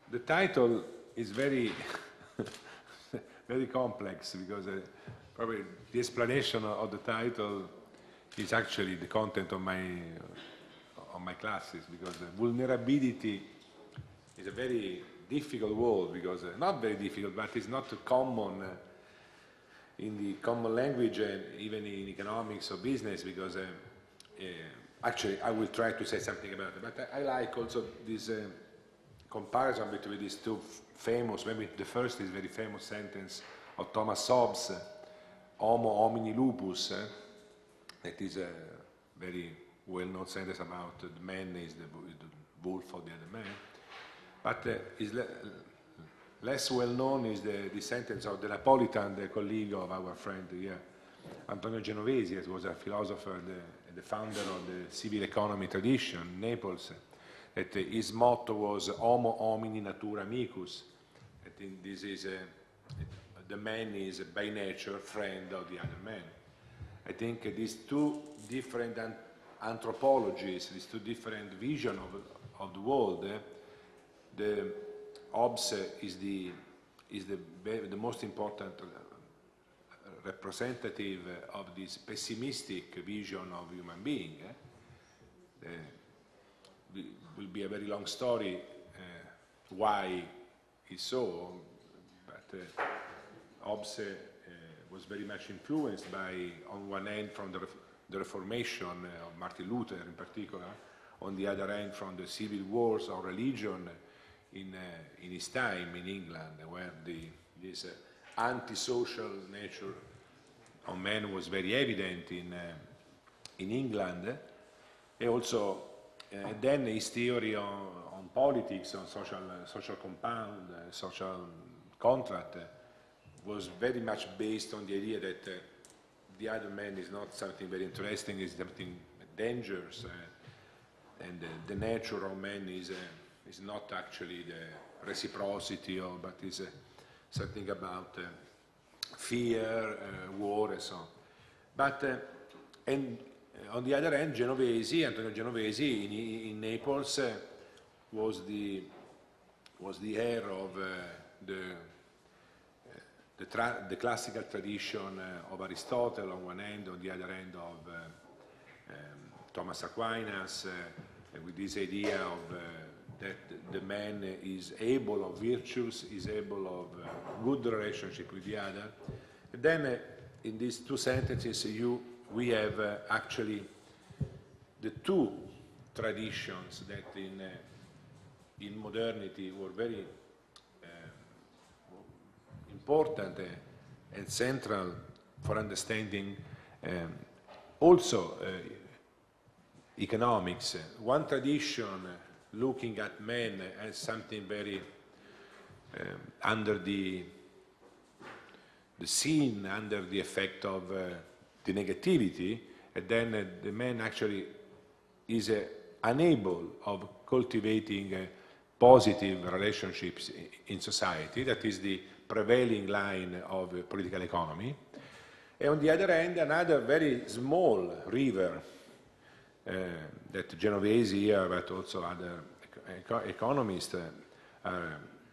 The title is very, very complex because probably the explanation of the title is actually the content of my classes, because vulnerability is a very difficult word, because not very difficult, but it's not common in the common language and even in economics or business, because actually I will try to say something about it, but I like also this comparison between these two famous, maybe the first is very famous sentence of Thomas Hobbes, Homo homini lupus, that is a very well-known sentence about the man is the wolf of the other man. But is less well-known is the sentence of the Napolitan, the colleague of our friend here, Antonio Genovesi, who was a philosopher and the founder of the civil economy tradition in Naples, that his motto was Homo homini natura amicus. I think this is the man is by nature friend of the other man. I think these two different anthropologies, these two different visions of the world, the Hobbes is the most important representative of this pessimistic vision of human being. Will be a very long story why it's so, but Hobbes was very much influenced by, on one end, from the Reformation of Martin Luther in particular, on the other end, from the civil wars of religion in his time in England, where this antisocial nature of man was very evident in England, and also then his theory on politics, on social compound, social contract, was very much based on the idea that the other man is not something very interesting, is something dangerous, and the nature of man is not actually the reciprocity, but is something about fear, war, and so on. But on the other hand, Genovesi, Antonio Genovesi in Naples was the heir of the classical tradition of Aristotle on one end, on the other end of Thomas Aquinas, with this idea of that the man is able of virtues, is able of good relationship with the other. And then in these two sentences we have actually the two traditions that in modernity were very important and central for understanding also economics. One tradition looking at man as something very under the scene, under the effect of the negativity, and then the man actually is unable of cultivating positive relationships in society. That is the prevailing line of political economy. And on the other hand, another very small river that Genovesi here, but also other economists are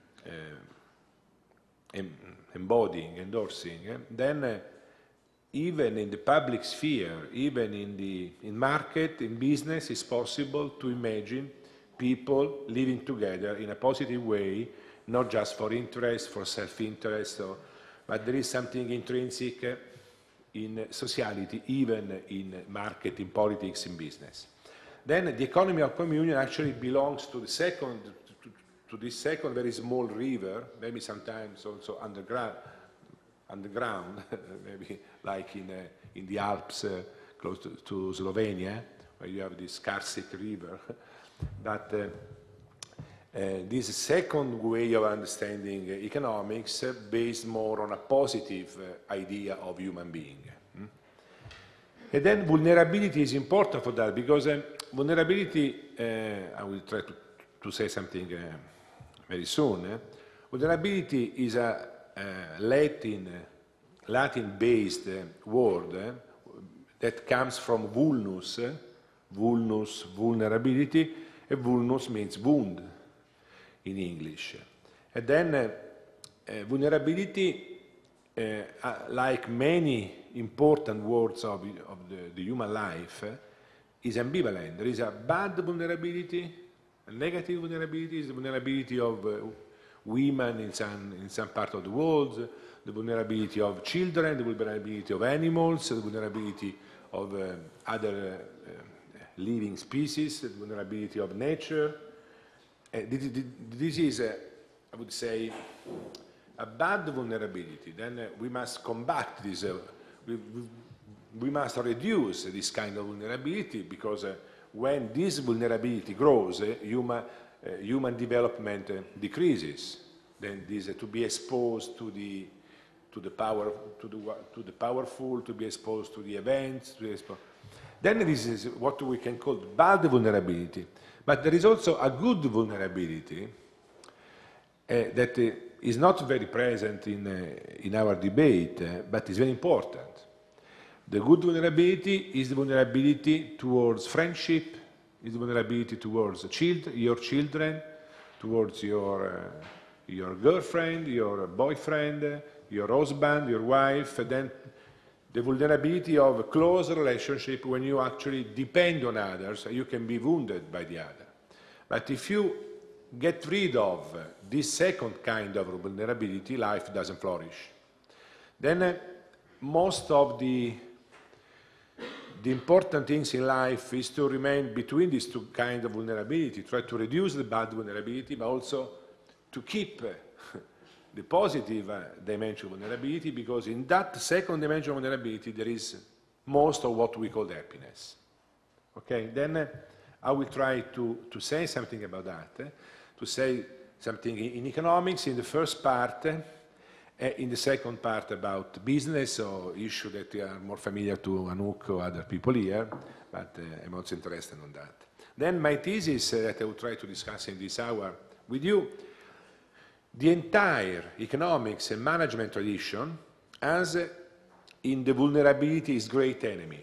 embodying, endorsing. Then even in the public sphere, even in market, in business, it's possible to imagine people living together in a positive way, not just for interest, for self-interest, but there is something intrinsic in sociality, even in market, in politics, in business. Then the economy of communion actually belongs to the second, to this second very small river, maybe sometimes also underground, maybe like in the Alps, close to Slovenia, where you have this Karsik river. But this second way of understanding economics based more on a positive idea of human being. And then vulnerability is important for that, because vulnerability, I will try to say something very soon. Vulnerability is a Latin-based word that comes from vulnus, vulnerability, and vulnus means wound. in English. And then vulnerability, like many important words of the human life, is ambivalent. There is a bad vulnerability, a negative vulnerability, is the vulnerability of women in some part of the world, the vulnerability of children, the vulnerability of animals, the vulnerability of other living species, the vulnerability of nature. This is, I would say, a bad vulnerability. Then we must combat this. We must reduce this kind of vulnerability, because when this vulnerability grows, human development decreases. Then this to be exposed to the powerful, to be exposed to the events. Then this is what we can call bad vulnerability. But there is also a good vulnerability that is not very present in our debate, but is very important. The good vulnerability is the vulnerability towards friendship, is the vulnerability towards your children, towards your girlfriend, your boyfriend, your husband, your wife, and then the vulnerability of a close relationship when you actually depend on others, you can be wounded by the other. But if you get rid of this second kind of vulnerability, life doesn't flourish. Then most of the important things in life is to remain between these two kinds of vulnerability, try to reduce the bad vulnerability, but also to keep the positive dimension of vulnerability, because in that second dimension of vulnerability there is most of what we call happiness. Okay, then I will try to say something about that, to say something in economics in the first part, in the second part about business or issue that are more familiar to Anouk or other people here, but I'm also interested in that. Then my thesis that I will try to discuss in this hour with you, the entire economics and management tradition as in the vulnerability is great enemy.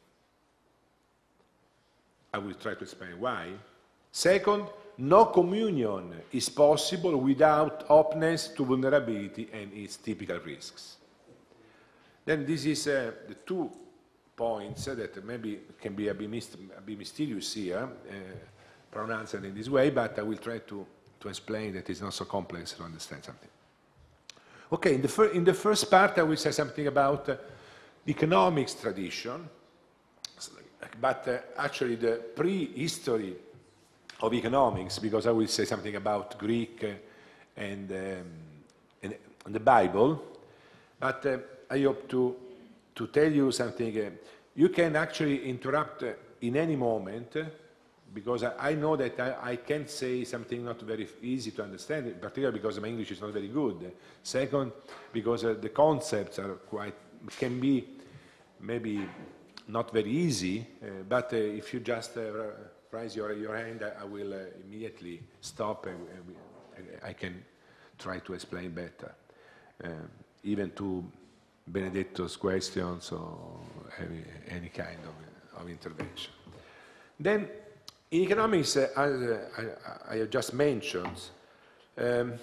I will try to explain why. Second, no communion is possible without openness to vulnerability and its typical risks. Then this is the 2 points that maybe can be a bit mysterious here, pronounced in this way, but I will try to explain that it's not so complex to understand something. Okay, in the first part I will say something about economics tradition, but actually the prehistory of economics, because I will say something about Greek and the Bible, but I hope to tell you something. You can actually interrupt in any moment, because I know that I can say something not very easy to understand, particularly because my English is not very good. Second, because the concepts are can be maybe not very easy, but if you just raise your hand, I will immediately stop and I can try to explain better, even to Benedetto's questions or any kind of intervention. Then, in economics, as I have just mentioned, there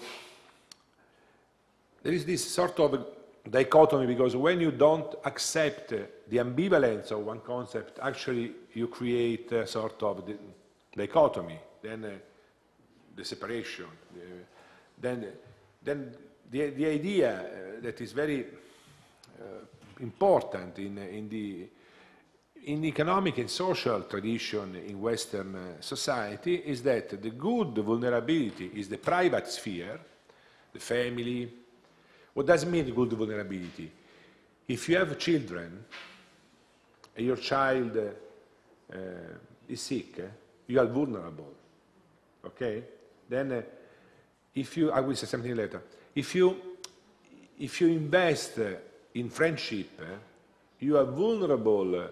is this sort of dichotomy, because when you don't accept the ambivalence of one concept, actually you create a sort of dichotomy, then the separation. Then the idea that is very important in the economic and social tradition in Western society is that the good vulnerability is the private sphere, the family. What does it mean, good vulnerability? If you have children and your child is sick, you are vulnerable. Okay? Then I will say something later. If you invest in friendship, you are vulnerable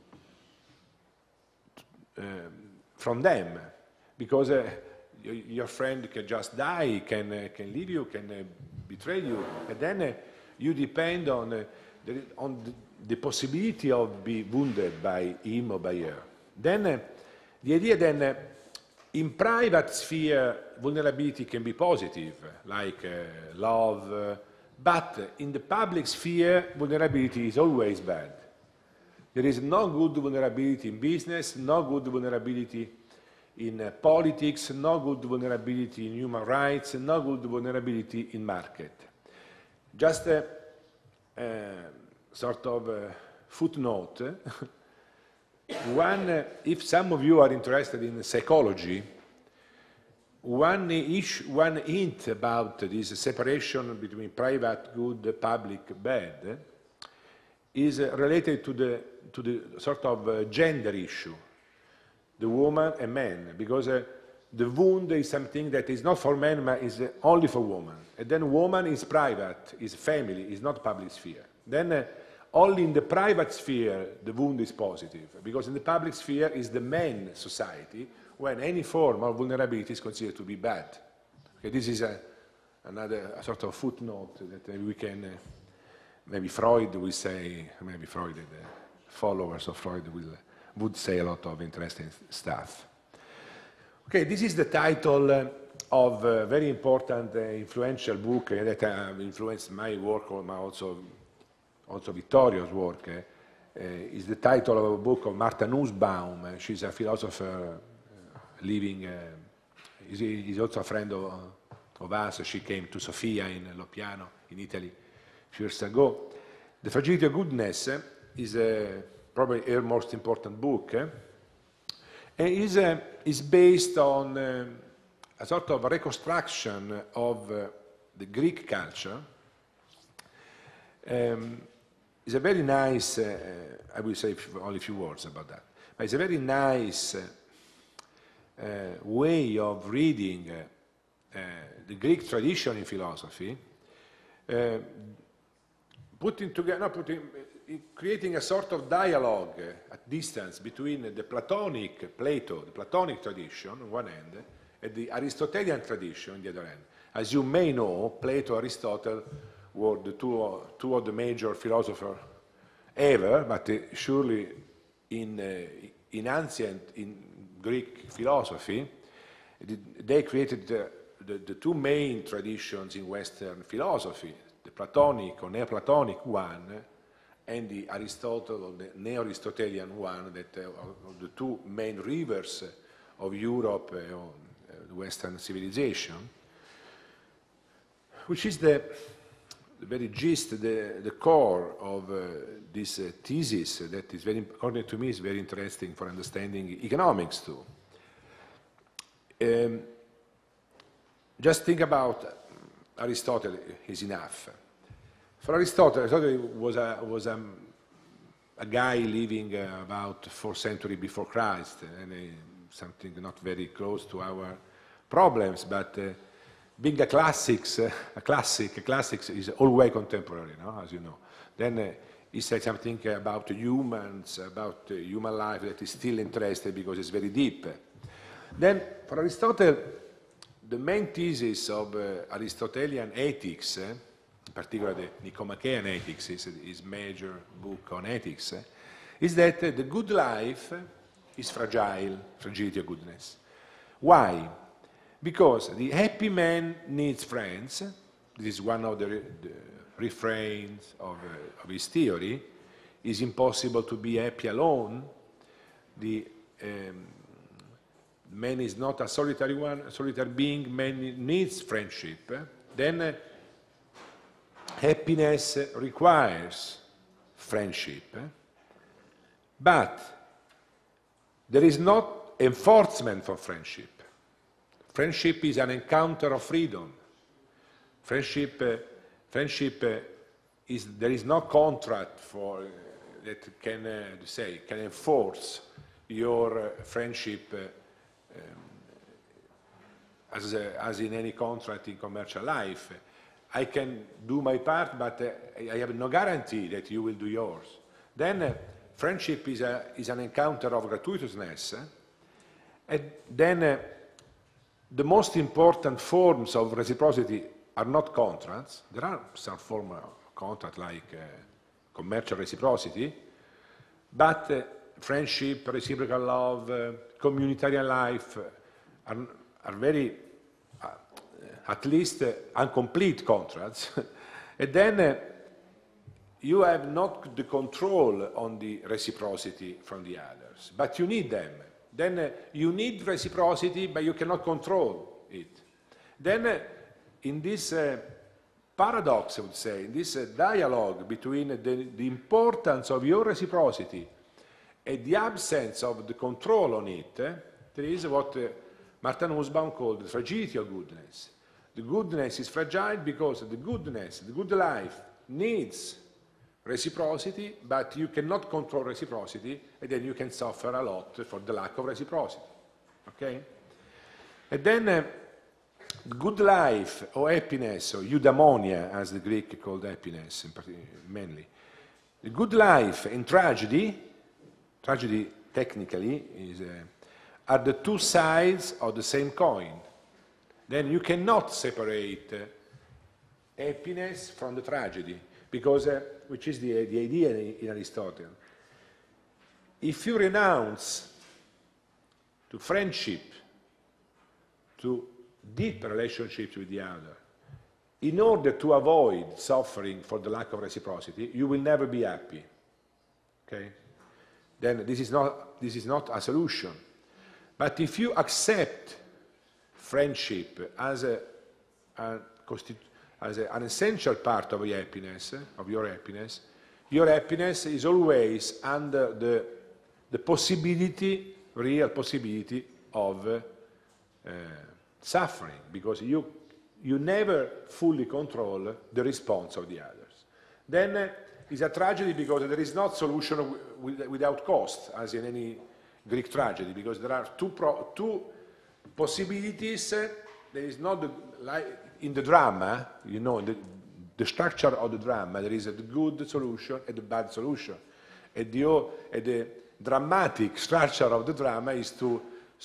from them, because your friend can just die, can leave you, can betray you, and then you depend on the possibility of being wounded by him or by her. Then the idea then In private sphere, vulnerability can be positive, like love, but in the public sphere, vulnerability is always bad. There is no good vulnerability in business, no good vulnerability in politics, no good vulnerability in human rights, no good vulnerability in market. Just a sort of footnote. If some of you are interested in psychology, one hint about this separation between private good, public bad, is related to the sort of gender issue, the woman and man, because the wound is something that is not for men, but is only for woman. And then woman is private, is family, is not public sphere. Then only in the private sphere the wound is positive, because in the public sphere is the man society, when any form of vulnerability is considered to be bad. Okay, this is another sort of footnote that we can, maybe Freud will say, maybe Freud, the followers of Freud would say a lot of interesting stuff. Okay, this is the title of a very important, influential book that have influenced my work, but also Vittorio's work. Is the title of a book of Martha Nussbaum. She's a philosopher living, is also a friend of us. She came to Sofia in Loppiano, in Italy, a few years ago. The Fragility of Goodness is probably her most important book, and is based on a sort of reconstruction of the Greek culture. It's a very nice, I will say only a few words about that, but it's a very nice way of reading the Greek tradition in philosophy, creating a sort of dialogue at distance between the Platonic, Plato, the Platonic tradition on one end, and the Aristotelian tradition on the other end. As you may know, Plato, Aristotle were the two of the major philosophers ever, but surely in Greek philosophy, they created the two main traditions in Western philosophy, the Platonic or Neoplatonic one, and the Aristotle or the Neo-Aristotelian one, that are the two main rivers of Europe, the Western civilization, which is the very gist, the core of this thesis that is very, according to me, is very interesting for understanding economics too. Just think about Aristotle is enough. For Aristotle was a guy living about 4th century before Christ, and something not very close to our problems, but being a classic is always contemporary, no? As you know. Then he said something about humans, about human life that is still interesting because it's very deep. Then for Aristotle, the main thesis of Aristotelian ethics, in particular the Nicomachean Ethics, is his major book on ethics, is that the good life is fragile, fragility of goodness. Why? Because the happy man needs friends. This is one of the refrains of his theory. It's impossible to be happy alone. The man is not a solitary being. Man needs friendship. Then happiness requires friendship. But there is not enforcement for friendship. Friendship is an encounter of freedom. Friendship is, there is no contract for that can enforce your friendship as in any contract in commercial life. I can do my part, but I have no guarantee that you will do yours. Then friendship is an encounter of gratuitousness, and then the most important forms of reciprocity are not contracts. There are some forms of contract like commercial reciprocity, but friendship, reciprocal love, communitarian life are very, at least incomplete contracts, and then you have not the control on the reciprocity from the others, but you need them. Then you need reciprocity, but you cannot control it. Then in this paradox, I would say, in this dialogue between the importance of your reciprocity and the absence of the control on it, there is what Martha Nussbaum called the fragility of goodness. The goodness is fragile because the goodness, the good life, needs reciprocity, but you cannot control reciprocity, and then you can suffer a lot for the lack of reciprocity. Okay? And then good life or happiness, or eudaimonia, as the Greek called happiness mainly. The good life and tragedy technically are the two sides of the same coin. Then you cannot separate happiness from the tragedy, because, which is the idea in Aristotle. If you renounce to friendship, to deep relationships with the other, in order to avoid suffering for the lack of reciprocity, you will never be happy. Okay? Then this is not a solution. But if you accept friendship as an essential part of your happiness, your happiness is always under the possibility, real possibility of suffering, because you never fully control the response of the others. Then it's a tragedy because there is not solution without cost, as in any Greek tragedy, because there are two possibilities. There is not like in the drama, you know, the structure of the drama, there is a good solution and a bad solution. And the dramatic structure of the drama is to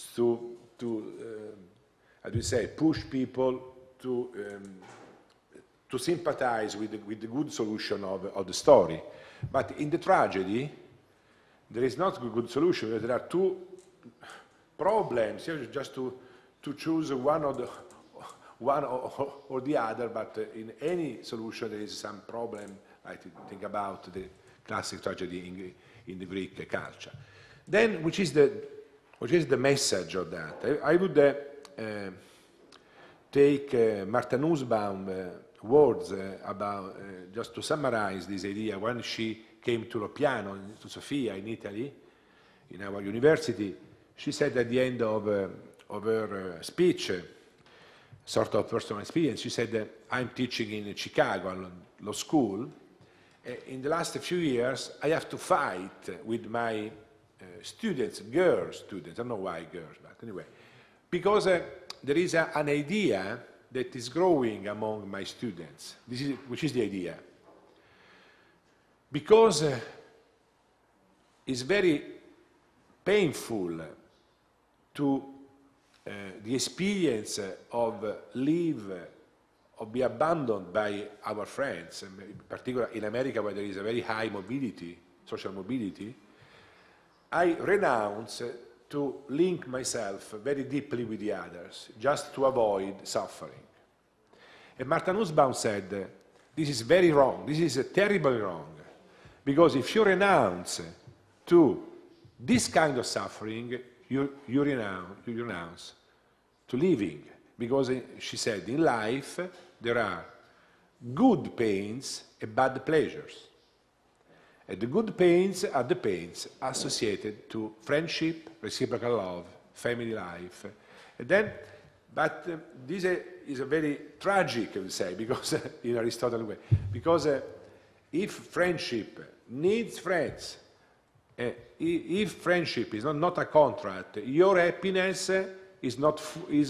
how do you say, push people to sympathize with the good solution of the story. But in the tragedy, there is not a good solution. There are two problems. You have just to choose one or the other, but in any solution there is some problem. I think about the classic tragedy in the Greek culture. Then, which is the message of that? I would take Martha Nussbaum words about, just to summarize this idea. When she came to Loppiano, to Sofia in Italy, in our university, she said at the end of her speech, sort of personal experience, she said, I'm teaching in Chicago, law school. In the last few years, I have to fight with my students, girl students, I don't know why girls, but anyway, because there is an idea that is growing among my students, which is the idea. Because it's very painful to the experience of be abandoned by our friends, in particular in America where there is a very high mobility, social mobility. I renounce to link myself very deeply with the others, just to avoid suffering. And Martha Nussbaum said, this is very wrong, this is terribly wrong, because if you renounce to this kind of suffering, you renounce to living, because she said, in life there are good pains and bad pleasures. And the good pains are the pains associated to friendship, reciprocal love, family life. And then, but this is a very tragic, I would say, because in Aristotle way, because if friendship needs friends, if friendship is not a contract, your happiness is not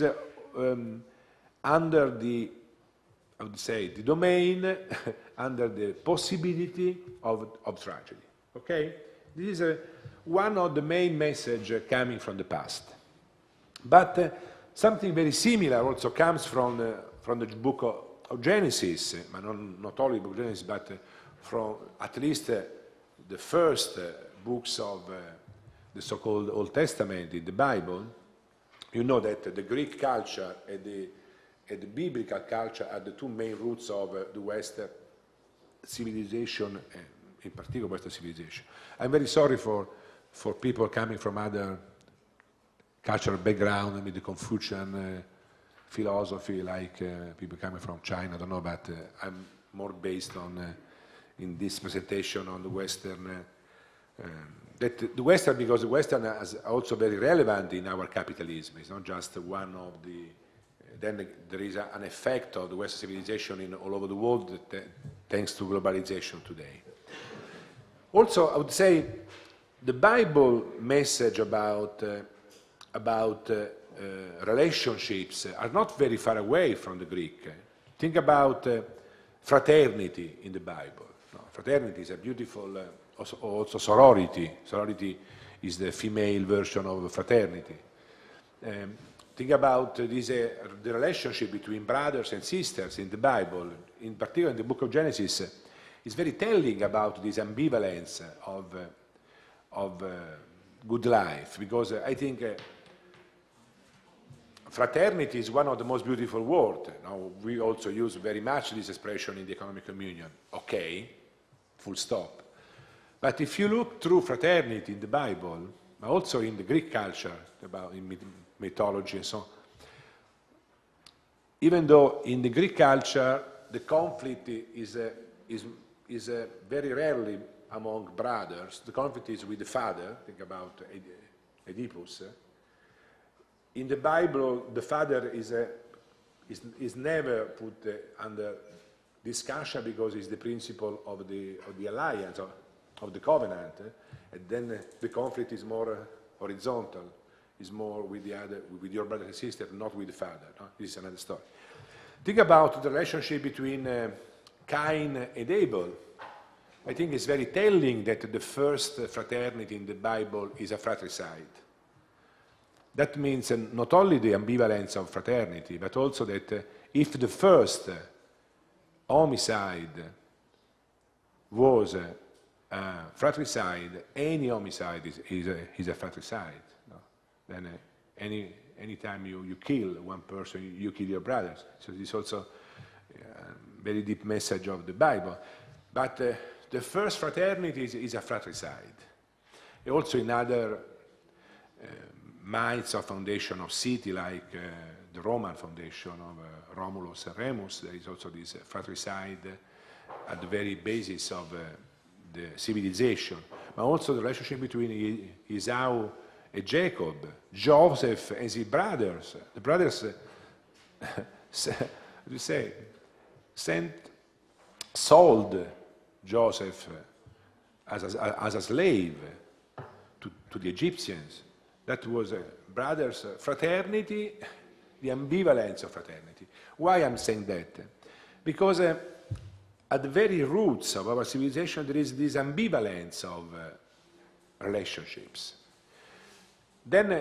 under the, I would say, the domain, under the possibility of tragedy. Okay? This is one of the main messages coming from the past. But something very similar also comes from the book of Genesis, but not only the book of Genesis, but from at least the first books of the so-called Old Testament in the Bible, you know that the Greek culture and the biblical culture are the two main roots of the Western civilization, in particular Western civilization. I'm very sorry for people coming from other cultural background, I mean the Confucian philosophy, like people coming from China, I don't know, but I'm more based on, in this presentation, on the Western, because the Western is also very relevant in our capitalism. It's not just one of the, then there is an effect of the Western civilization all over the world thanks to globalization today. Also, I would say the Bible message about relationships are not very far away from the Greek. Think about fraternity in the Bible. No, fraternity is a beautiful, also sorority. Sorority is the female version of fraternity. Think about the relationship between brothers and sisters in the Bible, in particular in the book of Genesis. It's very telling about this ambivalence of good life, because I think fraternity is one of the most beautiful words. Now, we also use very much this expression in the economic communion. Okay, full stop. But if you look through fraternity in the Bible, but also in the Greek culture, in mythology and so on, even though in the Greek culture the conflict is very rarely among brothers, the conflict is with the father. Think about Oedipus. In the Bible, the father is never put under discussion because it's the principle of the alliance, of the covenant, and then the conflict is more horizontal, is more with your brother and sister, not with the father. No? This is another story. Think about the relationship between Cain and Abel. I think it's very telling that the first fraternity in the Bible is a fratricide. That means not only the ambivalence of fraternity, but also that if the first homicide was a fratricide, any homicide is a fratricide. No? Then any time you kill one person, you kill your brothers. So this is also a very deep message of the Bible. But the first fraternity is a fratricide. And also in other myths of foundation of city, like the Roman foundation of Romulus and Remus, there is also this fratricide at the very basis of the civilization. But also the relationship between Esau and Jacob, Joseph and his brothers. The brothers, sold Joseph as a slave to the Egyptians. That was brothers' fraternity, the ambivalence of fraternity. Why I'm saying that? Because at the very roots of our civilization there is this ambivalence of relationships. Then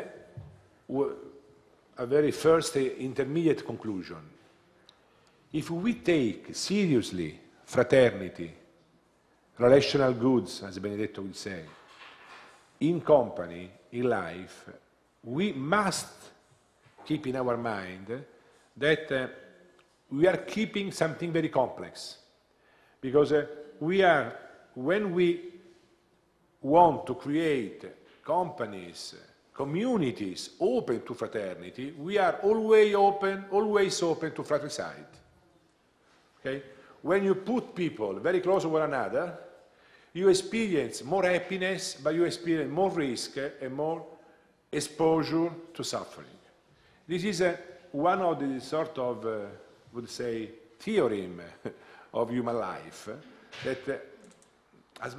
a very first intermediate conclusion. If we take seriously fraternity, relational goods, as Benedetto will say, in company, in life, we must keep in our mind that we are keeping something very complex. Because when we want to create companies, communities open to fraternity, we are always open to fratricide. Okay? When you put people very close to one another, you experience more happiness, but you experience more risk and more exposure to suffering. This is one of the sort of, would say, theorem of human life, that as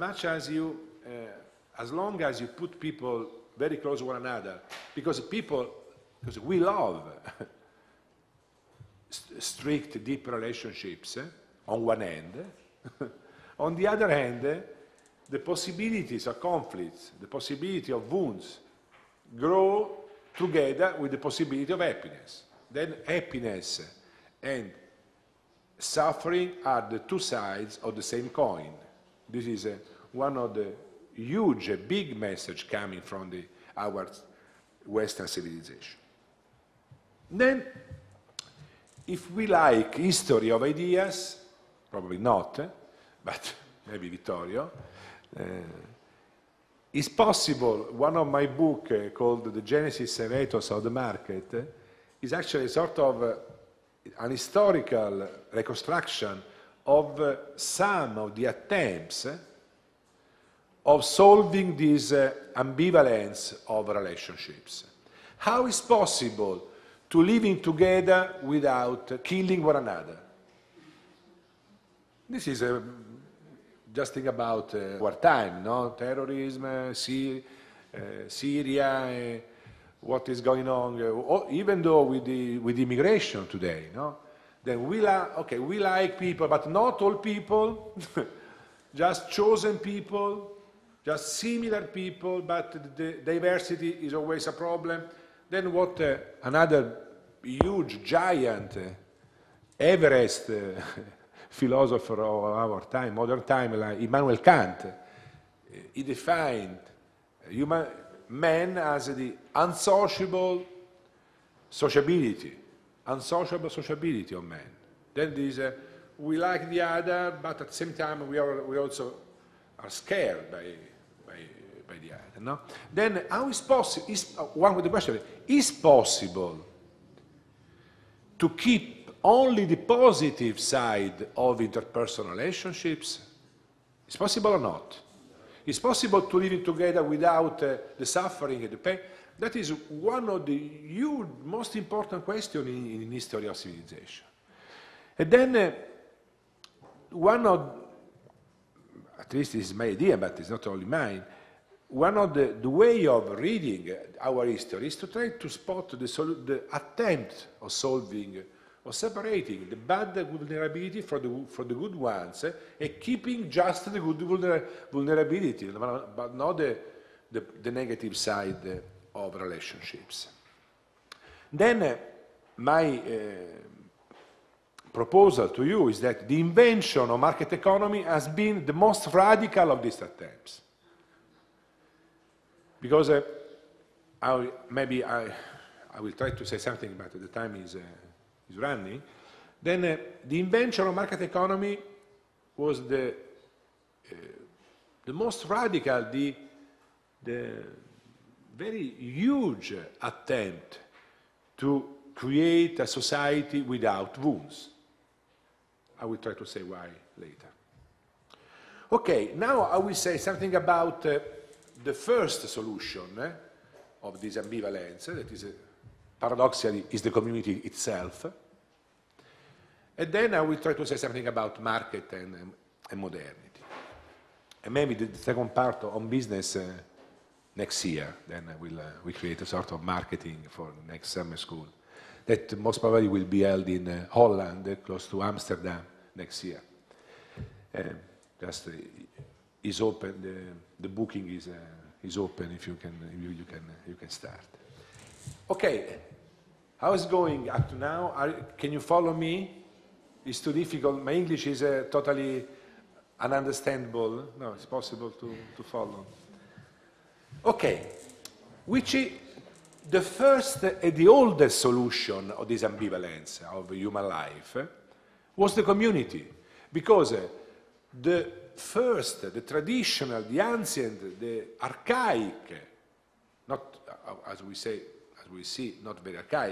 long as you put people very close to one another, because we love strict, deep relationships on one hand, on the other hand, the possibilities of conflicts, the possibility of wounds grow together with the possibility of happiness. Then happiness and suffering are the two sides of the same coin. This is one of the huge, big message coming from our Western civilization. Then, if we like history of ideas, probably not, but maybe Vittorio, it's possible, one of my books called The Genesis and Ethos of the Market is actually a sort of an historical reconstruction of some of the attempts of solving this ambivalence of relationships. How is possible to living together without killing one another? This is just think about wartime, no? Terrorism, Syria, what is going on, even though with immigration today, no? Then we like people, but not all people, just chosen people, just similar people, but the diversity is always a problem. Then what another huge giant, Everest philosopher of our time, modern time, like Immanuel Kant, he defined man as the unsociable sociability of man. Then this, we like the other, but at the same time we also are scared by the other. No? Then how is possible? One with the question: is possible to keep only the positive side of interpersonal relationships? Is possible or not? Is possible to live together without the suffering and the pain? That is one of the huge, most important questions in history of civilization. And then one of, at least this is my idea, but it's not only mine, one of the way of reading our history is to try to spot the attempt of solving or separating the bad vulnerability from the good ones, and keeping just the good vulnerability, but not the negative side of relationships. Then my proposal to you is that the invention of market economy has been the most radical of these attempts. Because maybe I will try to say something, but the time is running. Then the invention of market economy was the most radical, the very huge attempt to create a society without wounds. I will try to say why later. Okay, now I will say something about the first solution of this ambivalence, that is paradoxically is the community itself. And then I will try to say something about market and modernity. And maybe the second part on business next year, then we create a sort of marketing for next summer school that most probably will be held in Holland, close to Amsterdam, next year. Just is open. The booking is open. If you can start. Okay, how is going up to now? Can you follow me? It's too difficult. My English is totally ununderstandable. No, it's possible to follow. Okay, which is the first and the oldest solution of this ambivalence of human life was the community, because the first, the traditional, the ancient, the archaic, not as we see, not very archaic,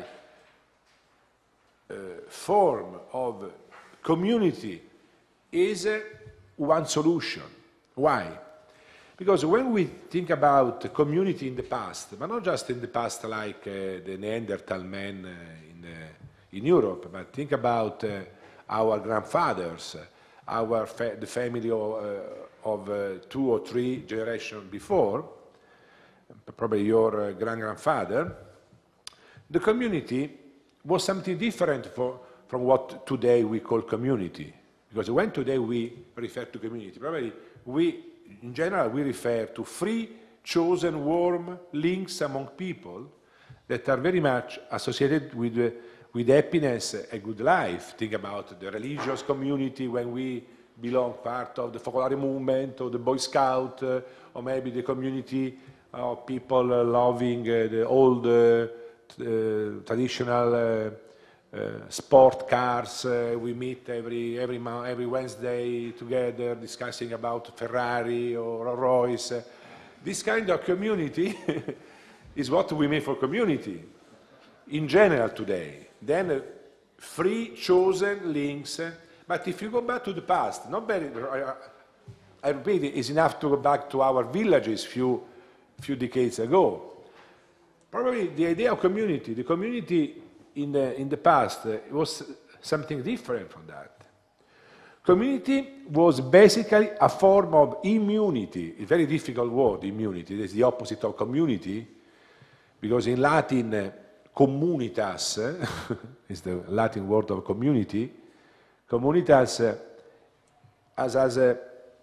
form of community is one solution. Why? Because when we think about community in the past, but not just in the past like the Neanderthal man in Europe, but think about our grandfathers, the family of 2 or 3 generations before, probably your grandfather, the community was something different from what today we call community. Because when today we refer to community, probably in general we refer to free, chosen, warm links among people that are very much associated with happiness and good life. Think about the religious community when we belong part of the Focolare movement or the Boy Scout, or maybe the community of people loving the old traditional sport cars. We meet every Wednesday together discussing about Ferrari or Rolls-Royce. This kind of community is what we mean for community in general today. Then free chosen links. But if you go back to the past, not very, I repeat, it's enough to go back to our villages few decades ago. Probably the idea of community, the community in the past was something different from that. Community was basically a form of immunity, a very difficult word, immunity. It's the opposite of community, because in Latin, communitas is the Latin word of community. Communitas as a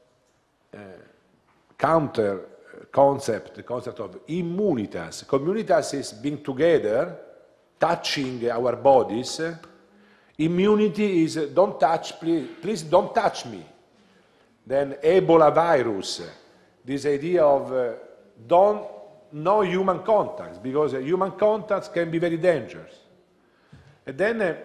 counter concept, the concept of immunitas. Communitas is being together, touching our bodies. Immunity is don't touch, please don't touch me. Then Ebola virus, this idea of no human contacts, because human contacts can be very dangerous. And then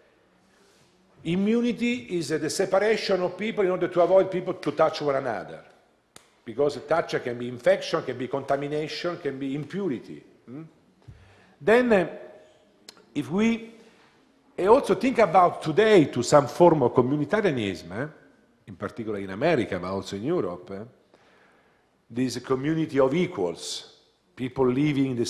immunity is the separation of people in order to avoid people to touch one another. Because touch can be infection, can be contamination, can be impurity. Then if we also think about today to some form of communitarianism, in particular in America, but also in Europe, this community of equals, people living in the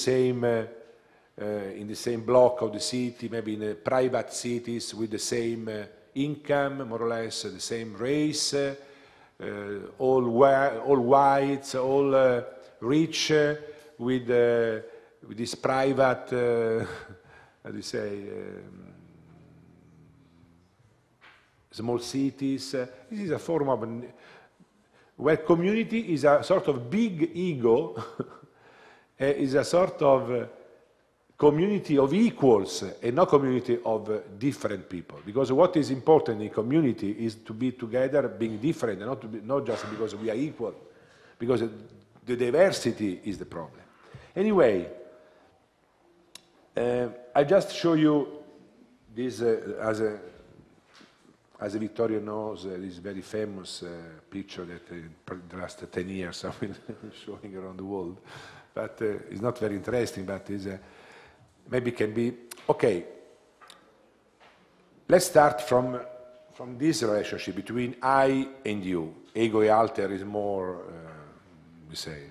same block of the city, maybe in private cities with the same income, more or less, the same race, all whites, all rich, with this private, how do you say, small cities. This is a form of, where community is a sort of big ego, is a sort of community of equals and not community of different people. Because what is important in community is to be together, being different, and not just because we are equal, because the diversity is the problem. Anyway, I just show you this as Vittorio knows, this very famous picture that in the last 10 years I've been showing around the world. But it's not very interesting, but it's maybe can be, okay, let's start from this relationship between I and you. Ego e alter is more, we say,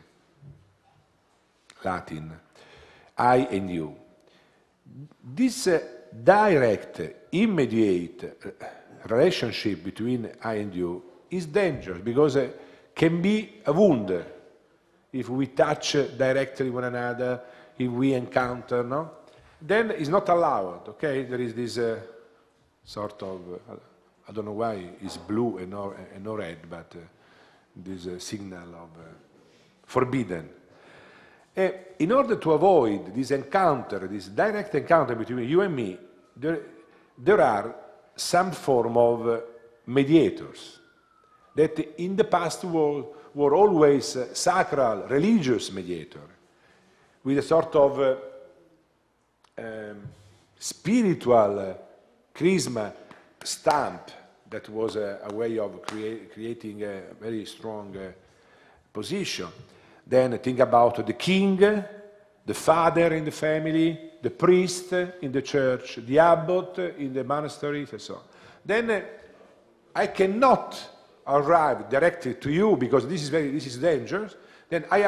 Latin. I and you. This direct, immediate relationship between I and you is dangerous because it can be a wound if we touch directly one another, if we encounter, no? Then it's not allowed, okay? There is this sort of, I don't know why it's blue and no red, but this signal of forbidden. In order to avoid this encounter, this direct encounter between you and me, there are some form of mediators that in the past were always sacral, religious mediator, with a sort of spiritual charisma stamp that was a way of creating a very strong position. Then think about the king, the father in the family, the priest in the church, the abbot in the monasteries, and so on. Then I cannot arrive directly to you because this is dangerous. Then I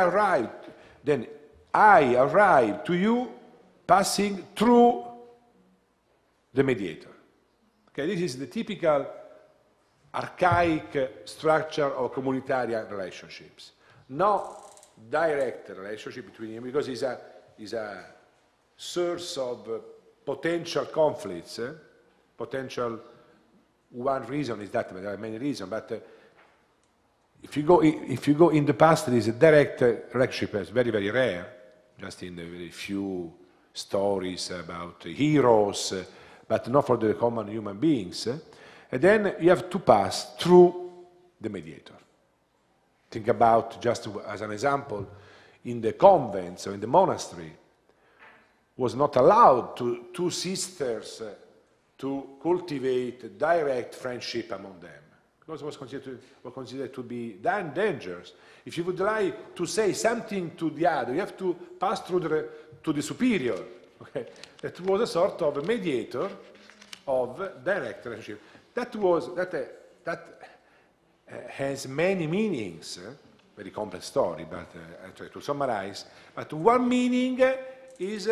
arrive to you passing through the mediator. Okay, this is the typical archaic structure of communitarian relationships. No direct relationship between you because it's a source of potential conflicts. Potential. One reason is that there are many reasons, but if you go in the past, this direct relationship is very, very rare. Just in the very few stories about heroes, but not for the common human beings. And then you have to pass through the mediator. Think about, just as an example, in the convents or in the monastery, was not allowed to two sisters to cultivate direct friendship among them, because it was considered to be dangerous. If you would like to say something to the other, you have to pass through to the superior. Okay? That was a sort of a mediator of direct relationship. That has many meanings. Very complex story, but I try to summarize. But one meaning is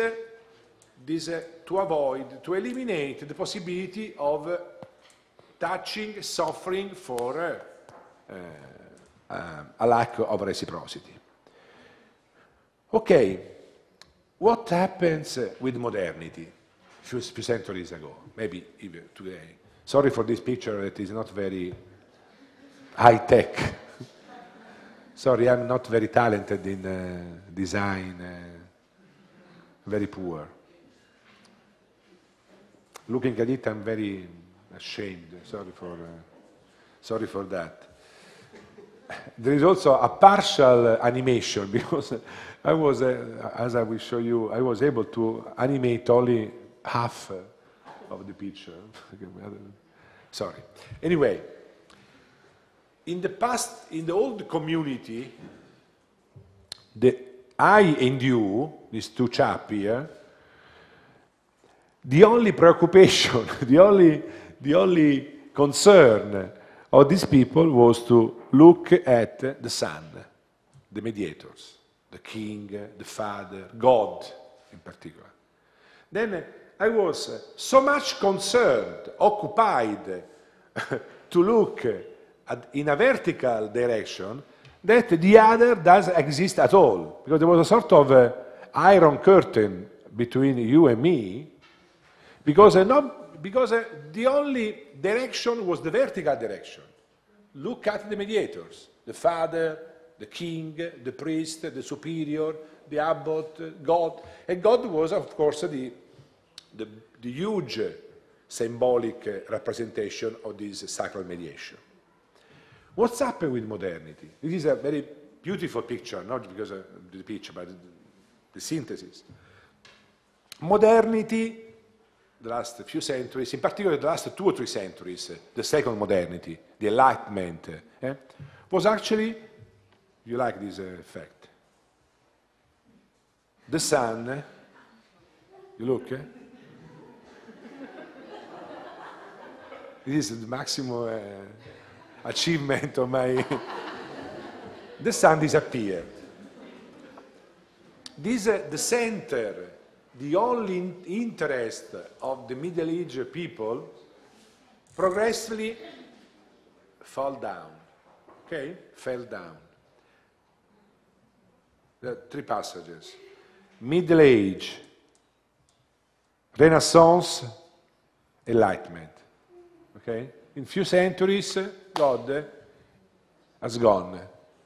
to eliminate the possibility of touching, suffering for a lack of reciprocity. Okay, what happens with modernity a few centuries ago, maybe even today? Sorry for this picture that is not very high-tech. Sorry, I'm not very talented in design, very poor. Looking at it, I'm very ashamed. Sorry for that. There is also a partial animation, because I was, as I will show you, I was able to animate only half of the picture. Sorry. Anyway, in the past, in the old community, I and you, these two chaps here, the only preoccupation, the only concern of these people was to look at the sun, the mediators, the king, the father, God in particular. Then I was so much concerned, occupied to look in a vertical direction, that the other doesn't exist at all, because there was a sort of iron curtain between you and me, because the only direction was the vertical direction. Look at the mediators, the father, the king, the priest, the superior, the abbot, God. And God was, of course, the huge symbolic representation of this sacral mediation. What's happened with modernity? This is a very beautiful picture, not because of the picture, but the synthesis. Modernity, the last few centuries, in particular the last 2 or 3 centuries, the second modernity, the Enlightenment, was actually, you like this effect? The sun, you look, this is the maximum achievement of my... The sun disappeared. The center, the only interest of the Middle Age people, progressively fell down. Okay? Fell down. There are 3 passages. Middle Age, Renaissance, Enlightenment. Okay? In few centuries, God has gone.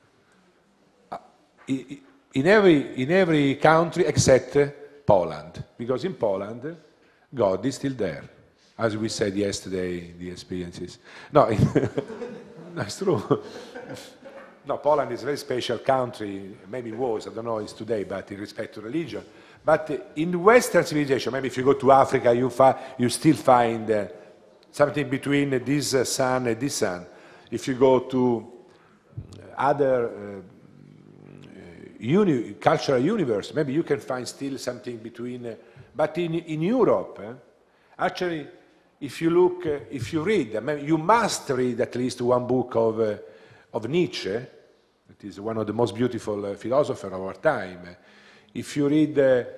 In every country except Poland, because in Poland, God is still there, as we said yesterday, the experiences. No, no, it's true. No, Poland is a very special country, maybe it was, I don't know, it's today, but in respect to religion. But in Western civilization, maybe if you go to Africa, you still find something between this sun and this sun. If you go to other cultural universe, maybe you can find still something between, but in Europe, actually, if you look, if you read, you must read at least one book of Nietzsche, that is one of the most beautiful philosophers of our time. If you read,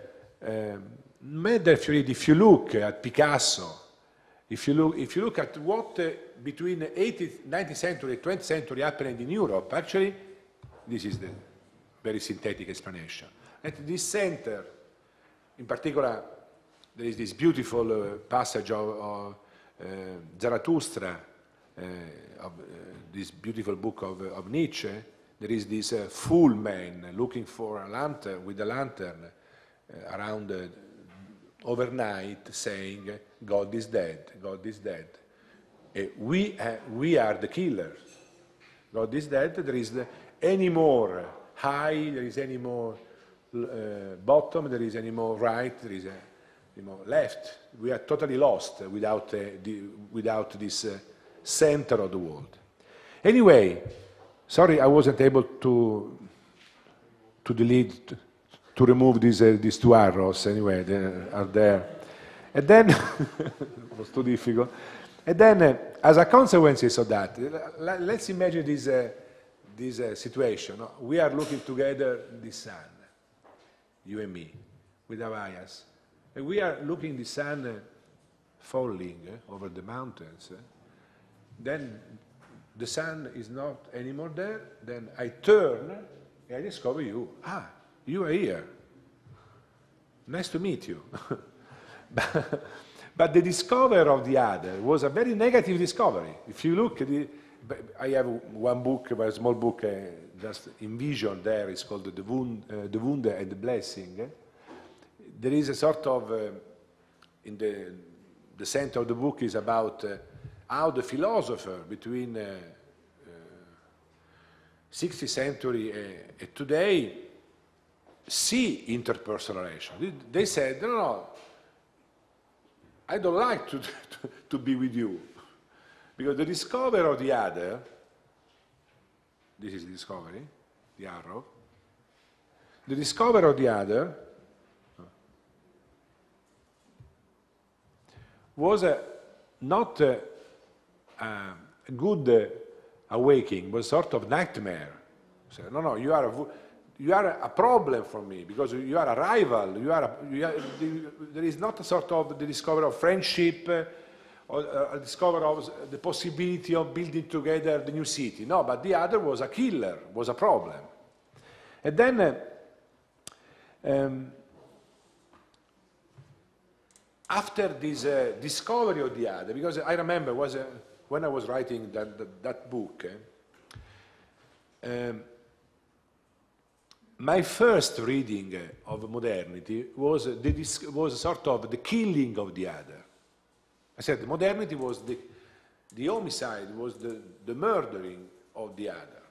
if you look at Picasso, if you look at what between 19th century and 20th century happened in Europe, actually, this is the very synthetic explanation. At this center, in particular, there is this beautiful passage of Zarathustra, of this beautiful book of Nietzsche. There is this fool man looking for a lantern, with a lantern around overnight, saying, God is dead, God is dead. We are the killers. God is dead, there is any more high, there is any more bottom, there is any more right, there is any more left. We are totally lost without this center of the world. Anyway, sorry I wasn't able to delete, to remove these two arrows. Anyway, they are there. And then, it was too difficult. And then, as a consequence of that, let's imagine this situation. No? We are looking together the sun, you and me, with our eyes. And we are looking the sun falling over the mountains. Then the sun is not anymore there. Then I turn and I discover you. Ah, you are here. Nice to meet you. But the discovery of the other was a very negative discovery. If you look at I have one book, a small book, just envisioned there. It's called The Wunder and the Blessing. There is a sort of, in the center of the book is about how the philosopher between 16th century and today see interpersonal relation. They said, no, I don't like to be with you. Because the discovery of the other, this is the discovery, the arrow, the discovery of the other was not a good awakening, was a sort of nightmare. So, no, you are a problem for me because you are a rival. There is not a sort of the discovery of friendship or a discovery of the possibility of building together the new city. No, but the other was a killer, was a problem. And then after this discovery of the other, because I remember when I was writing that book, my first reading of modernity was sort of the killing of the other. I said modernity was the homicide, was the murdering of the other.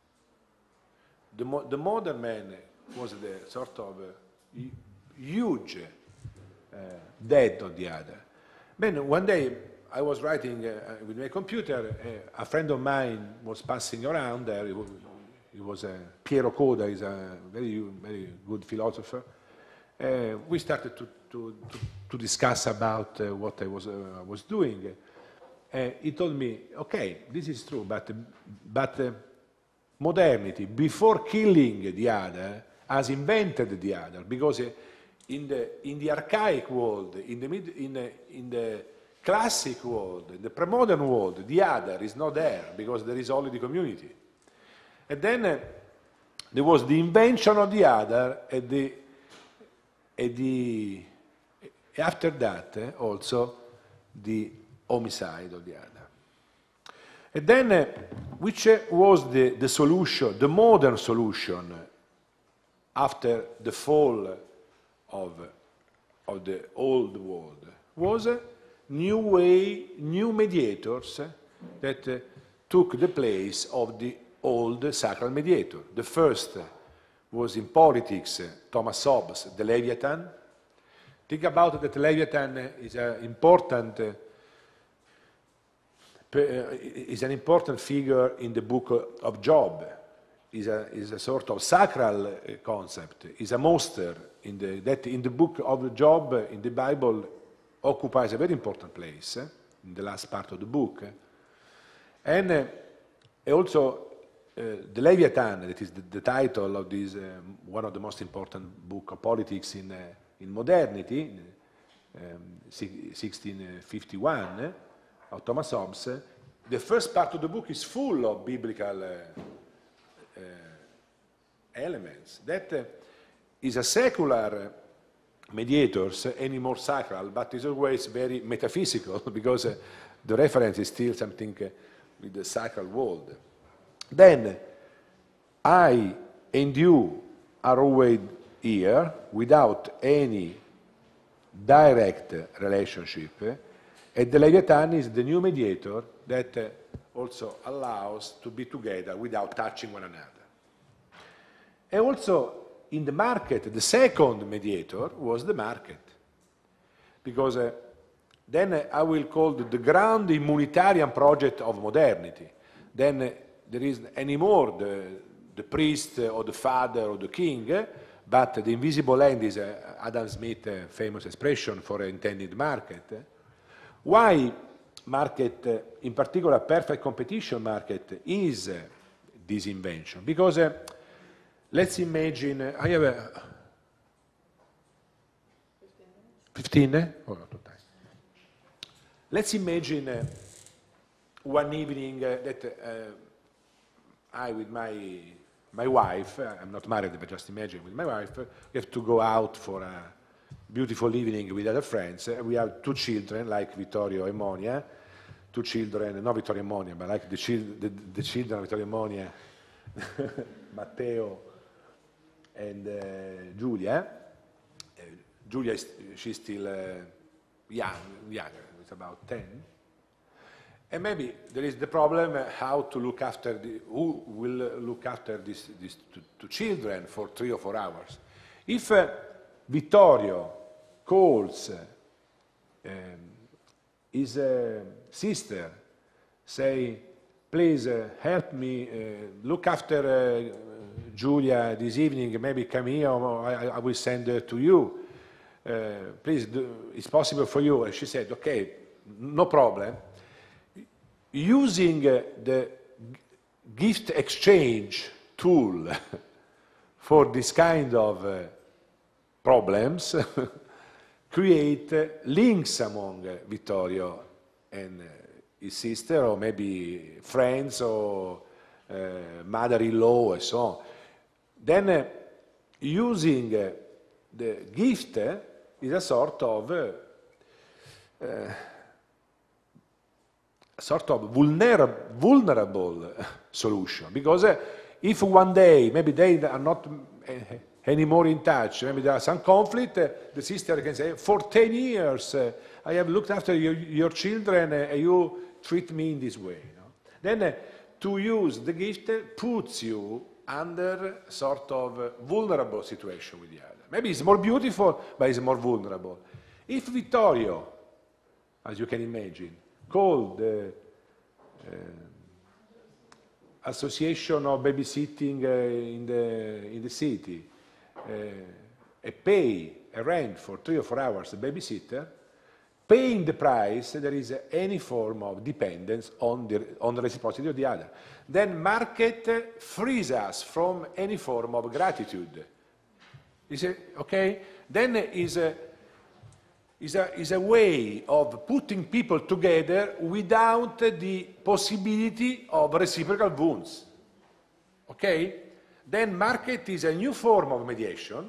The modern man was the sort of huge death of the other. Then one day I was writing with my computer, a friend of mine was passing around there. He was Piero Coda, is a very, very good philosopher. We started to discuss about what I was doing. He told me, okay, this is true, but modernity, before killing the other, has invented the other, because in the archaic world, in the classic world, in the pre-modern world, the other is not there, because there is only the community. And then there was the invention of the other, and after that also the homicide of the other. And then which was the solution, the modern solution after the fall of the old world, was new way, new mediators that took the place of the old sacral mediator. The first was in politics, Thomas Hobbes, the Leviathan. Think about that Leviathan is an important figure in the book of Job. Is a sort of sacral concept. Is a monster that in the book of Job in the Bible occupies a very important place in the last part of the book. And also the Leviathan, that is the title of this one of the most important book of politics in modernity, 1651 of Thomas Hobbes. The first part of the book is full of biblical elements. That is a secular mediators, any more sacral, but is always very metaphysical because the reference is still something with the sacral world. Then I and you are always here without any direct relationship, and the Leviathan is the new mediator that also allows to be together without touching one another. And also in the market, the second mediator was the market. Because then I will call the grand immunitarian project of modernity. Then there is anymore the priest or the father or the king, but the invisible hand is Adam Smith's famous expression for intended market. Why market, in particular perfect competition market, is this invention? Because let's imagine, I have a 15? Oh, not time. Let's imagine one evening that I, with my wife, I'm not married, but just imagine with my wife, we have to go out for a beautiful evening with other friends. We have two children, like Vittorio and Monia, two children, not Vittorio and Monia, but like the children of Vittorio and Monia, Matteo and Giulia. Giulia, she's still younger, it's about 10. And maybe there is the problem how to look after, who will look after these two children for 3 or 4 hours. If Vittorio calls his sister, say, please help me look after Giulia this evening, maybe come here, or I will send her to you. Please, it's possible for you. And she said, okay, no problem. Using the gift exchange tool for this kind of problems, create links among Vittorio and his sister, or maybe friends, or mother-in-law, and so on. Then using the gift is a sort of vulnerable solution, because if one day maybe they are not anymore in touch, maybe there are some conflict, the sister can say, for 10 years I have looked after your children and you treat me in this way. No? Then to use the gift puts you under sort of vulnerable situation with the other. Maybe it's more beautiful, but it's more vulnerable. If Vittorio, as you can imagine, called the association of babysitting in the city and pay a rent for 3 or 4 hours a babysitter, paying the price, there is any form of dependence on the reciprocity of the other. Then market frees us from any form of gratitude. Is it okay? Then is a way of putting people together without the possibility of reciprocal wounds. Okay? Then market is a new form of mediation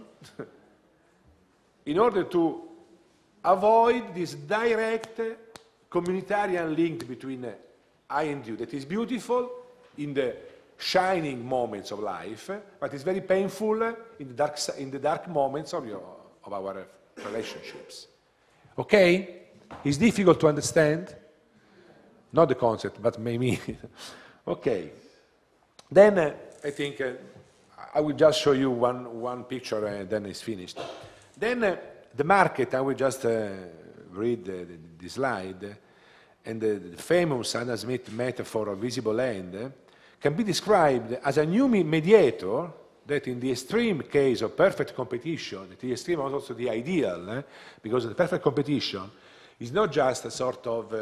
in order to avoid this direct communitarian link between I and you that is beautiful in the shining moments of life, but it's very painful in the dark moments of our relationships. Okay? It's difficult to understand? Not the concept, but maybe. Okay. Then I think I will just show you one picture and then it's finished. Then the market, I will just read the slide, and the famous Adam Smith metaphor of visible hand can be described as a new mediator that in the extreme case of perfect competition, the extreme is also the ideal, because the perfect competition is not just a sort of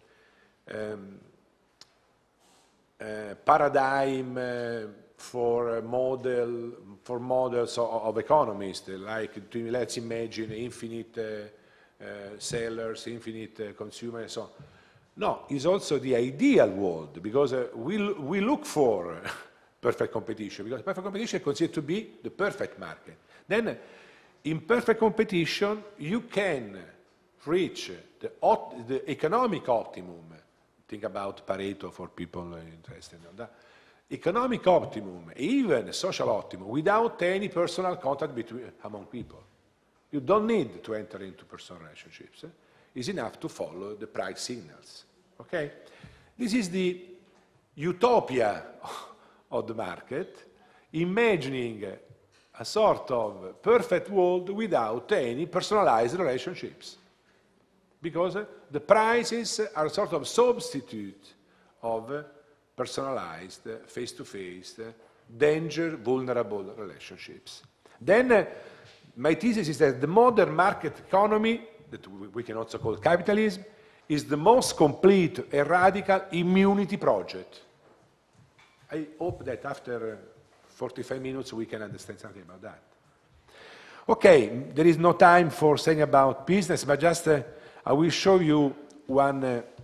paradigm for models of economists, like let's imagine infinite sellers, infinite consumers, and so on. No, it's also the ideal world, because we look for perfect competition, because perfect competition is considered to be the perfect market. Then, in perfect competition, you can reach the economic optimum. Think about Pareto for people interested in that. Economic optimum, even social optimum, without any personal contact among people. You don't need to enter into personal relationships. It's enough to follow the price signals. Okay? This is the utopia of the market, imagining a sort of perfect world without any personalized relationships. Because the prices are a sort of substitute of personalized, face-to-face, danger, vulnerable relationships. Then my thesis is that the modern market economy, that we can also call capitalism, is the most complete and radical immunity project. I hope that after 45 minutes we can understand something about that. Okay, there is no time for saying about business, but just I will show you one,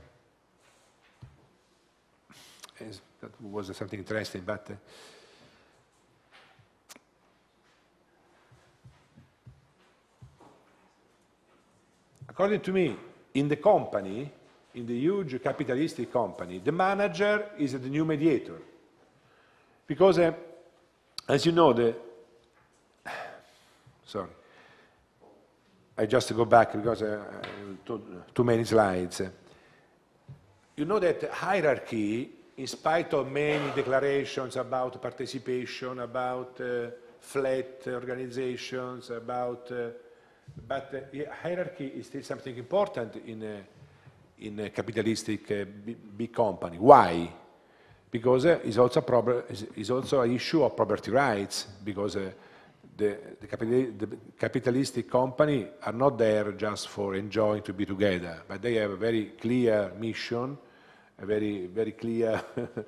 that was something interesting, but according to me, in the company, in the huge capitalistic company, the manager is the new mediator. Because, as you know, sorry, I just go back because too many slides. You know that hierarchy, in spite of many declarations about participation, about flat organizations, but hierarchy is still something important in a capitalistic big company. Why? Because it's also an issue of property rights, because the capitalistic company are not there just for enjoying to be together, but they have a very clear mission, a very, very clear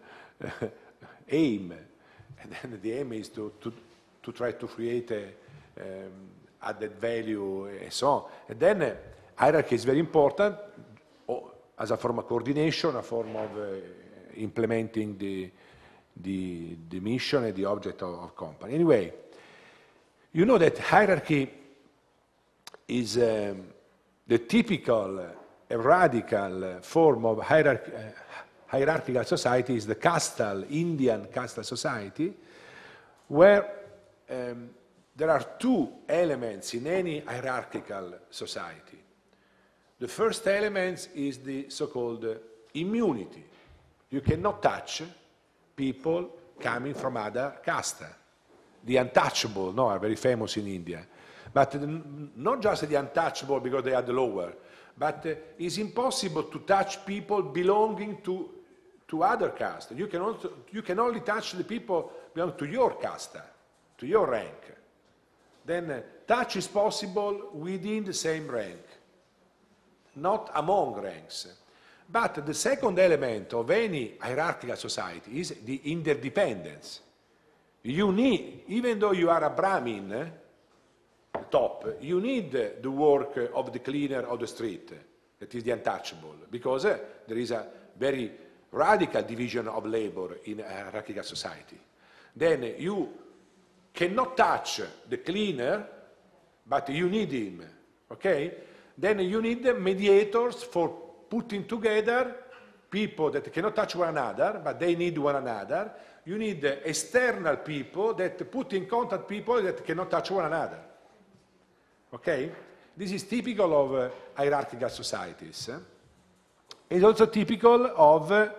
aim. And then the aim is to try to create added value and so on. And then hierarchy is very important as a form of coordination, a form of implementing the mission and the object of company. Anyway, you know that hierarchy is the typical radical form of hierarchical society is the castal, Indian castal society, where there are two elements in any hierarchical society. The first element is the so-called immunity. You cannot touch people coming from other castes. The untouchable, no, are very famous in India. But not just the untouchable because they are the lower, but it's impossible to touch people belonging to other castes. You can only touch the people belonging to your caste, to your rank. Then touch is possible within the same rank, not among ranks. But the second element of any hierarchical society is the interdependence. You need, even though you are a Brahmin, top, you need the work of the cleaner of the street, that is the untouchable, because there is a very radical division of labor in a hierarchical society. Then you cannot touch the cleaner, but you need him, okay? Then you need mediators for putting together people that cannot touch one another, but they need one another. You need external people that put in contact people that cannot touch one another. Okay? This is typical of hierarchical societies. It's also typical of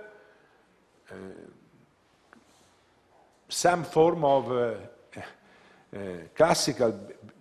some form of classical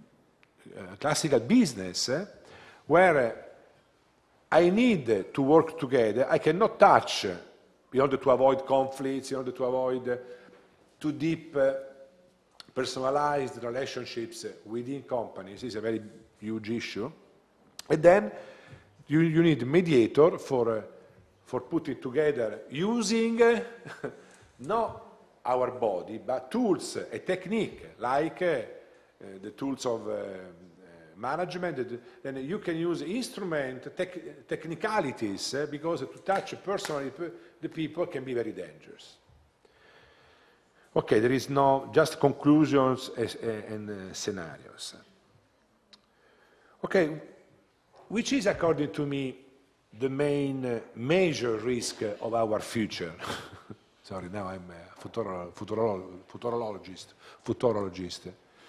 business where I need to work together. I cannot touch in order to avoid conflicts, in order to avoid too deep personalized relationships within companies. It's a very huge issue. And then you need a mediator for putting together using not our body, but tools, a technique, like the tools of management. Then you can use instrument, technicalities, because to touch personally the people can be very dangerous. Okay, there is no just conclusions and scenarios. Okay, which is, according to me, the main major risk of our future? Sorry, now I'm a futurologist.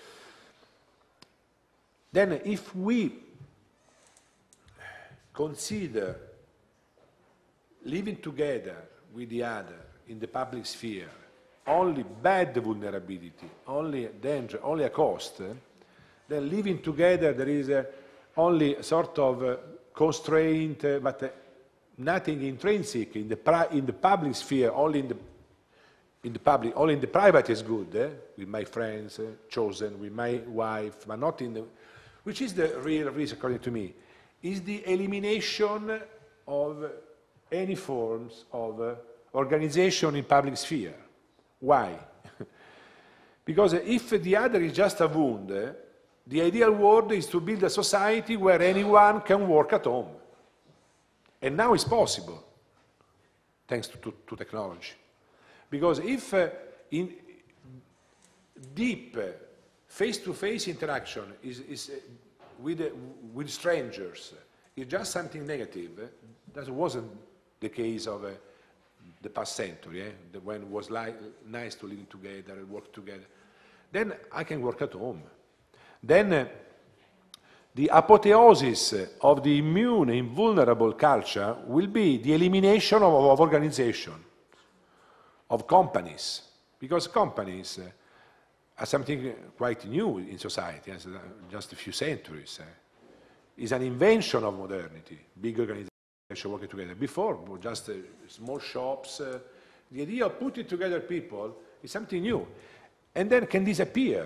Then if we consider living together with the other in the public sphere only bad vulnerability, only danger, only a cost, then living together there is only a sort of constraint, but nothing intrinsic in the public sphere, only in the public, only in the private is good, with my friends, chosen, with my wife, but not in the, which is the real risk, according to me, is the elimination of any forms of organization in public sphere. Why? Because if the other is just a wound, the ideal world is to build a society where anyone can work at home. And now it's possible, thanks to technology. Because if in deep face-to-face interaction is with strangers is just something negative, that wasn't the case of the past century, when it was nice to live together and work together. Then I can work at home. Then the apotheosis of the immune, invulnerable culture will be the elimination of organization, of companies, because companies are something quite new in society, just a few centuries. It's an invention of modernity, big organizations working together. Before, just small shops. The idea of putting together people is something new, and then can disappear.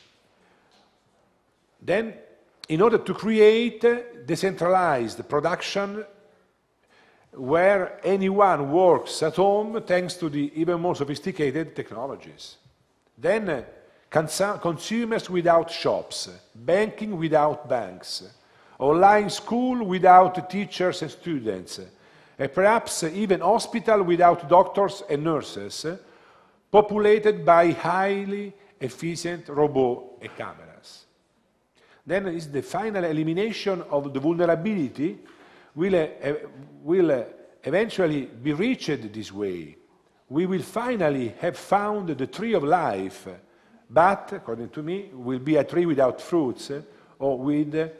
Then, in order to create decentralized production where anyone works at home thanks to the even more sophisticated technologies. Then consumers without shops, banking without banks, online school without teachers and students, and perhaps even hospital without doctors and nurses, populated by highly efficient robots and cameras. Then is the final elimination of the vulnerability will eventually be reached this way. We will finally have found the tree of life, but, according to me, will be a tree without fruits or with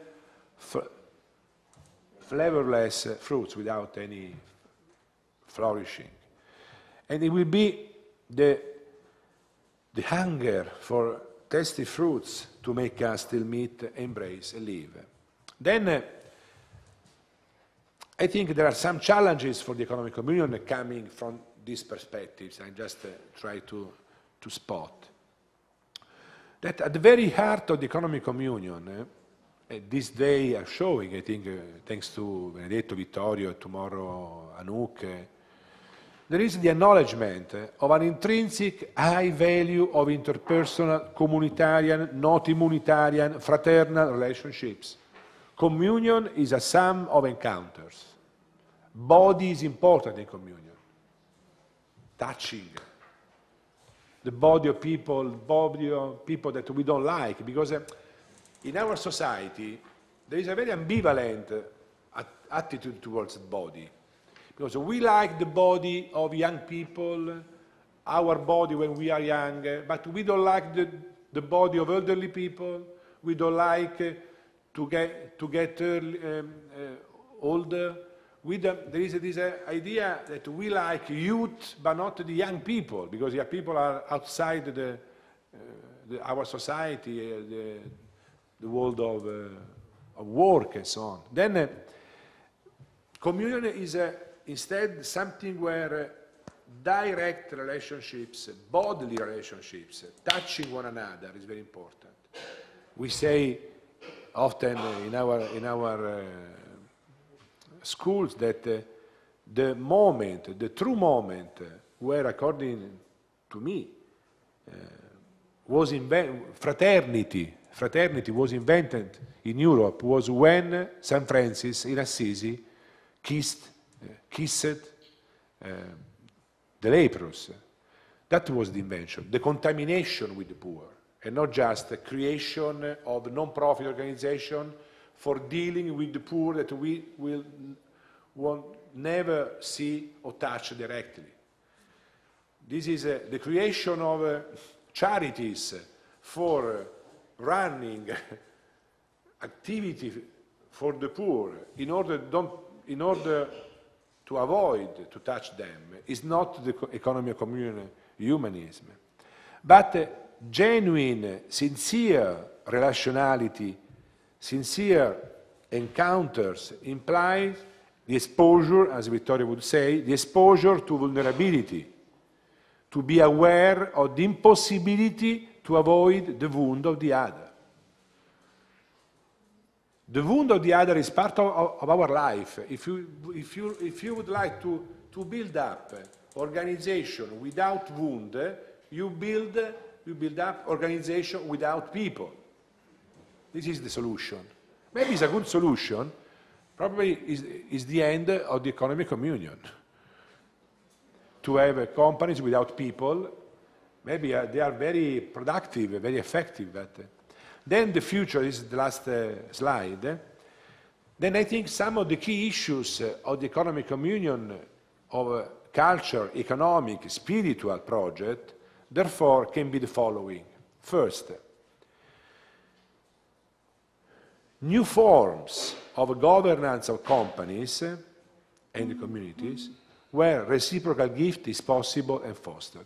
flavorless fruits, without any flourishing. And it will be the hunger for tasty fruits to make us still meet, embrace, and live. Then I think there are some challenges for the economic communion coming from these perspectives. I just try to spot that at the very heart of the economic communion, this day are showing, I think, thanks to Benedetto, Vittorio, tomorrow Anouk, there is the acknowledgement of an intrinsic high value of interpersonal, communitarian, not immunitarian, fraternal relationships. Communion is a sum of encounters. Body is important in communion. Touching the body of people that we don't like, because in our society there is a very ambivalent attitude towards the body. Because we like the body of young people, our body when we are young, but we don't like the body of elderly people. We don't like to get older. There is this idea that we like youth, but not the young people, because young people are outside our society, the world of work and so on. Then communion is instead something where direct relationships, bodily relationships, touching one another is very important. We say often in our schools that the true moment where, according to me, fraternity was invented in Europe was when St. Francis in Assisi kissed the leprous. That was the invention, the contamination with the poor, and not just the creation of non-profit organization for dealing with the poor that we will never see or touch directly. This is the creation of charities for running activity for the poor in order to avoid to touch them is not the economy of communion humanism. But genuine, sincere relationality, sincere encounters implies the exposure, as Vittorio would say, the exposure to vulnerability, to be aware of the impossibility to avoid the wound of the other. The wound of the other is part of our life. If you would like to build up organization without wound, you build up organization without people. This is the solution. Maybe it's a good solution. Probably is the end of the economic communion. To have companies without people, maybe they are very productive, very effective. But then the future is the last slide. Then I think some of the key issues of the economic communion of culture, economic, spiritual project, therefore, can be the following. First, new forms of governance of companies and communities where reciprocal gift is possible and fostered.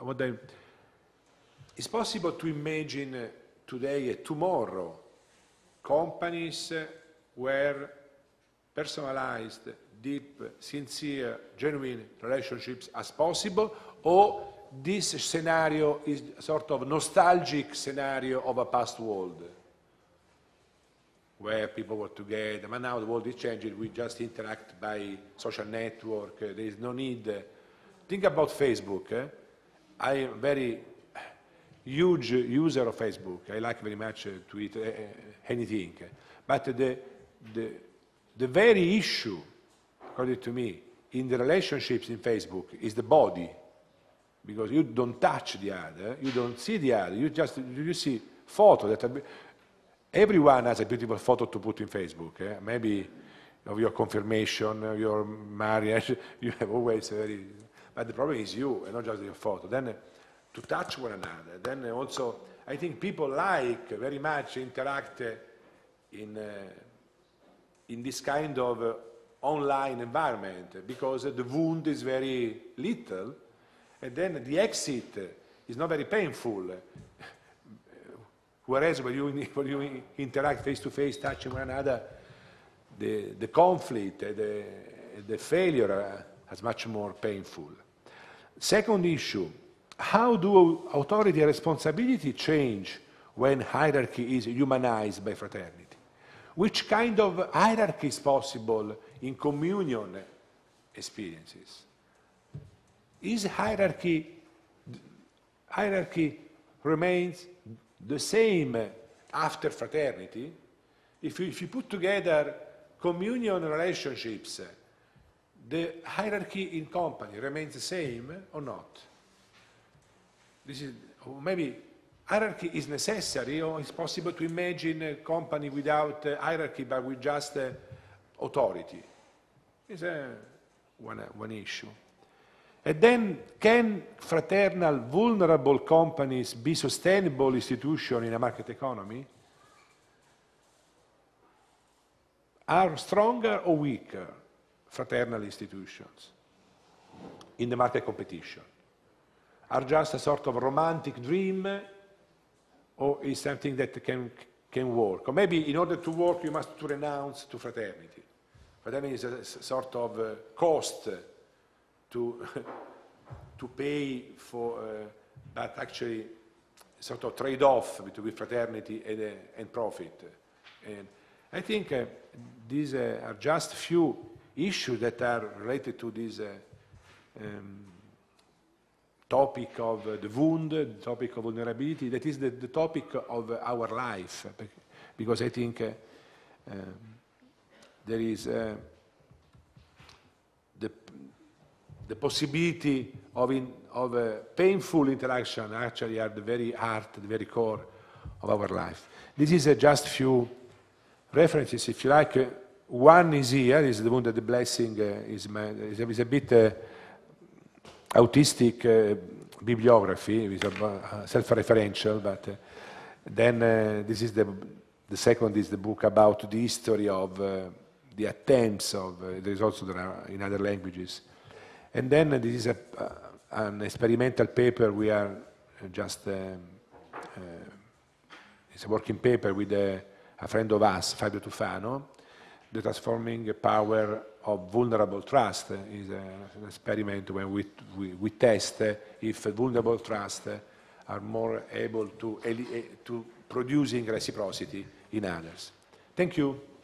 It's possible to imagine today and tomorrow companies where personalized, deep, sincere, genuine relationships as possible, or this scenario is a sort of nostalgic scenario of a past world where people were together, but now the world is changing, we just interact by social network, there is no need. Think about Facebook. I am a very huge user of Facebook. I like very much to eat anything. But the very issue, according to me, in the relationships in Facebook is the body. Because you don't touch the other, you don't see the other, you see photos that are... Everyone has a beautiful photo to put in Facebook. Maybe of your confirmation, your marriage, you have always very... But the problem is you, and not just your photo. Then to touch one another. Then also, I think people like very much interact in this kind of online environment because the wound is very little, and then the exit is not very painful. Whereas when you interact face-to-face, touching one another, the conflict, the failure is much more painful. Second issue, how do authority and responsibility change when hierarchy is humanized by fraternity? Which kind of hierarchy is possible in communion experiences? Is hierarchy remains the same after fraternity? If you put together communion relationships, the hierarchy in company remains the same or not? This is, or maybe hierarchy is necessary, or it's possible to imagine a company without hierarchy but with just authority. It's one issue. And then, can fraternal, vulnerable companies be sustainable institutions in a market economy? Are stronger or weaker fraternal institutions in the market competition? Are just a sort of romantic dream, or is something that can work? Or maybe in order to work you must renounce to fraternity. Fraternity is a sort of cost to pay for, but actually sort of trade-off between fraternity and profit. And I think these are just few issues that are related to this topic of the wound, the topic of vulnerability. That is the topic of our life, because I think there is the possibility of a painful interaction actually at the very heart, the very core of our life. This is just few references, if you like. One is here, is the one that the blessing is a bit autistic bibliography, is self-referential, but then this is the second is the book about the history of the attempts of, there is also there are in other languages. And then this is an experimental paper. We are just, it's a working paper with a friend of us, Fabio Tufano. The transforming power of vulnerable trust is an experiment when we test if vulnerable trust are more able to producing reciprocity in others. Thank you.